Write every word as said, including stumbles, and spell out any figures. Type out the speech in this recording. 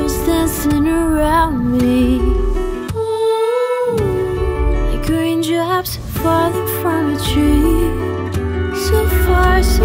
angels dancing around me. Ooh, like raindrops falling from a tree. So far, so